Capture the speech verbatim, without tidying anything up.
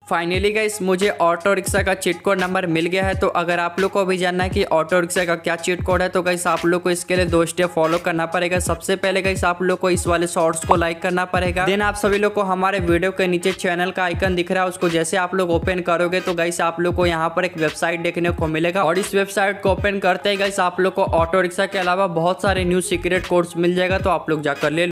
Finally guys मुझे auto rickshaw का cheat code number मिल गया है। तो अगर आप लोग को भी जानना है कि ऑटो रिक्शा का क्या चीट कोड है तो गाइस आप लोग को इसके लिए दो स्टेप फॉलो करना पड़ेगा। सबसे पहले गाइस आप लोग को इस वाले शॉर्ट्स को लाइक करना पड़ेगा। देन आप सभी लोग को हमारे वीडियो के नीचे चैनल का आइकन दिख रहा है, उसको जैसे आप लोग ओपन करोगे तो गाइस आप लोग को यहाँ पर एक वेबसाइट देखने को मिलेगा और इस वेबसाइट को ओपन करते ही गाइस आप लोग को ऑटो रिक्शा के अलावा बहुत सारे न्यू सीक्रेट कोड्स मिल जाएगा, तो आप लोग जाकर ले